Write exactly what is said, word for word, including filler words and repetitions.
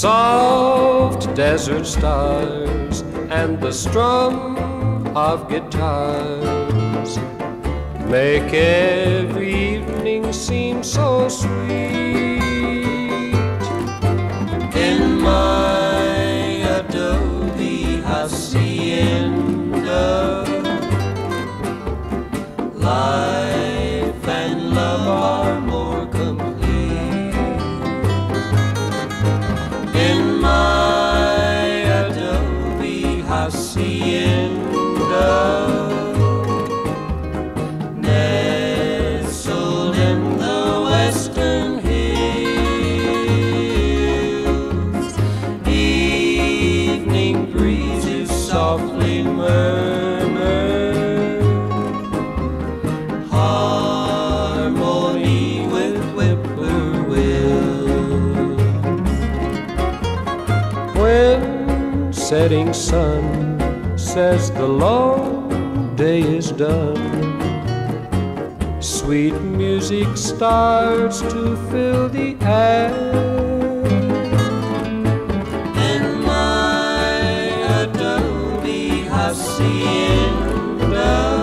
soft desert stars and the strum of guitars make every evening seem so sweet. In my Adobe Hacienda, life and love are more complete. In my Adobe Hacienda, nestled in the western hills, evening breezes softly murmur, harmony with whippoorwill. When setting sun says the long day is done, sweet music starts to fill the air. In my Adobe Hacienda,